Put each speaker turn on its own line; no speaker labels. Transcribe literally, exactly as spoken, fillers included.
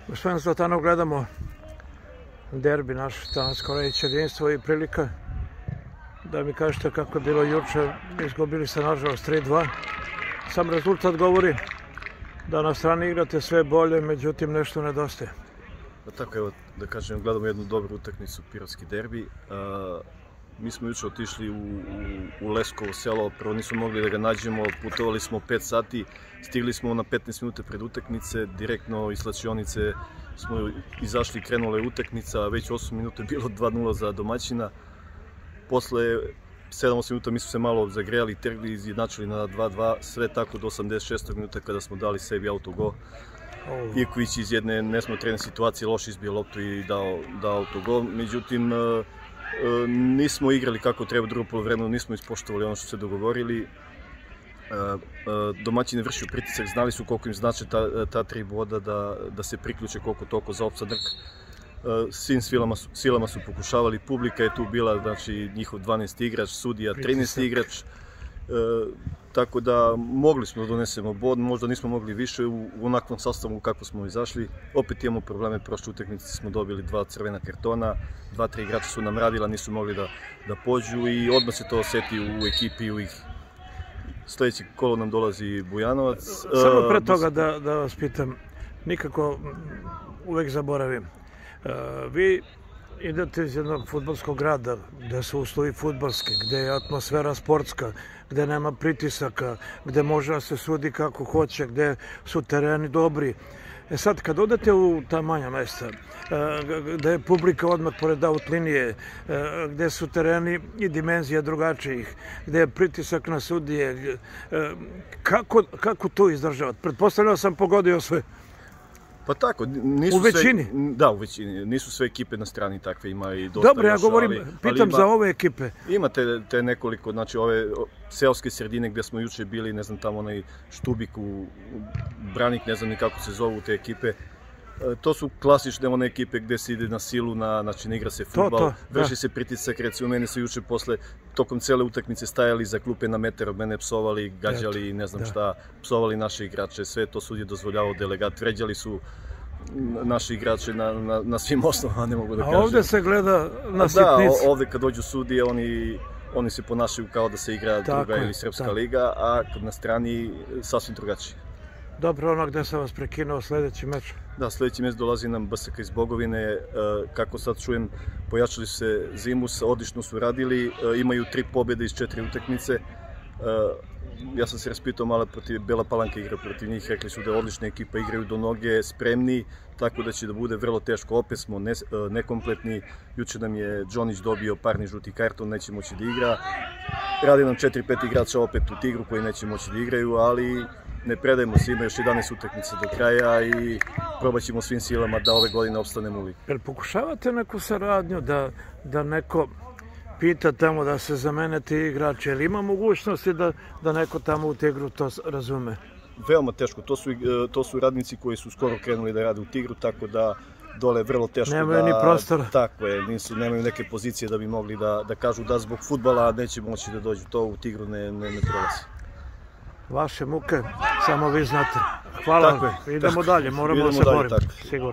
Gospodin Zlatanov, gledamo derbi naš, danas skoro reći jedinstvo i prilika da mi kažete kako je bilo juče. Izgubili se nažalost tri dva. Sam rezultat govori da na strani igrate sve bolje, međutim nešto nedostaje.
Pa tako, evo, da kažem, gledamo jednu dobru utakmicu, pirotski derbi. Mi smo juče otišli u, u, u Leskovo selo, prvo nismo mogli da ga nađemo, putovali smo pet sati, stigli smo na petnaest minuta pred utakmice, direktno iz slačionice smo izašli, krenula je utakmica, već osam minuta je bilo dva nula za domaćina. Posle sedam osam minuta mi smo se malo zagrejali, trgli, izjednačili na dva dva, sve tako do osamdeset šestog minuta kada smo dali sebi autogol. Ivković iz jedne nesmotrene situacije loše izbio loptu i dao, dao autogol, međutim nismo igrali kako treba drugo poluvremeno, nismo ispoštovali ono što se dogovorili. Domaćini vršio pritisak, znali su koliko im znače ta, ta tri boda, da, da se priključe koliko toliko za opstanak. Svim silama su, silama su pokušavali, publika je tu bila, znači njihov dvanaesti igrač, sudija trinaesti igrač. E, tako da mogli smo da donesemo bod, možda nismo mogli više u, u onakvom sastavu kako smo izašli. Opet imamo probleme, prošle utakmice smo dobili dva crvena kartona, dva, tri igrača su nam radila, nisu mogli da, da pođu i odmah se to oseti u ekipi, u ih. Sljedeći kolo nam dolazi Bujanovac.
Samo pre toga da, da vas pitam, nikako uvek zaboravim. Vi idete iz jednog fudbalskog grada gde su uslovi fudbalski, gde je atmosfera sportska, gde nema pritisaka, gde može da se sudi kako hoće, gde su tereni dobri. E sad, kad odete u ta manja mesta, gde je publika odmah pored aut linije, gde su tereni i dimenzija drugačijih, gde je pritisak na sudije, kako, kako to izdržavati? Pretpostavljam sam pogodio sve.
Pa tako, nisu
u većini?
Sve, da, u većini. Nisu sve ekipe na strani takve, ima i dosta.
Dobro, ja govorim,
ali,
pitam
ali ima,
za ove ekipe.
Ima te, te nekoliko, znači ove seoske sredine gdje smo juče bili, ne znam, tamo onaj Štubik, u Branik, ne znam ni kako se zovu te ekipe. To su klasične one ekipe gdje se ide na silu, na, znači ne igra se fudbal, vrši se pritisak, recimo mene se juče posle, tokom cele utakmice stajali za klupe na metar od mene, psovali, gađali, ne znam šta, psovali naše igrače, sve to sud je dozvoljavao, delegat, vređali su naši igrače na, na, na svim osnovama, ne mogu da kažem.
A ovdje se gleda na sitnici.
Da, ovdje kad dođu sudije, oni, oni se ponašaju kao da se igra druga tako ili srpska tako. liga, a na strani sasvim drugačije.
Dobro, ono gde sam vas prekinuo, sljedeći meč? Da,
sljedeći meč dolazi nam B S K iz Bogovine. Kako sad čujem, pojačali su se Zimus, odlično su radili, imaju tri pobjede iz četiri utakmice. Ja sam se raspitao malo protiv Bela Palanka igra protiv njih, rekli su da je odlična ekipa, igraju do noge, spremni, tako da će da bude vrlo teško, opet smo ne, nekompletni. Juče nam je Džonić dobio parni žuti karton, neće moći da igra. Radi nam četiri pet igrača opet u Tigru koji neće moći da igraju, ali ne predajemo se, ima još jedanaest utakmica do kraja i probat ćemo svim silama da ove godine opstanemo u ligi.
Jel pokušavate neku saradnju, da, da neko pita tamo da se zamene ti igrači, jer ima mogućnosti da, da neko tamo u Tigru to razume?
Veoma teško, to su, to su radnici koji su skoro krenuli da rade u Tigru, tako da dole je vrlo teško.
Nemaju
da,
ni prostora.
Tako je, nisu, nemaju neke pozicije da bi mogli da, da kažu da zbog fudbala neće moći da dođu, to u Tigru ne, ne, ne prolazi.
Vaše muke, samo vi znate. Hvala, idemo dalje, moramo da se borimo. Sigurno.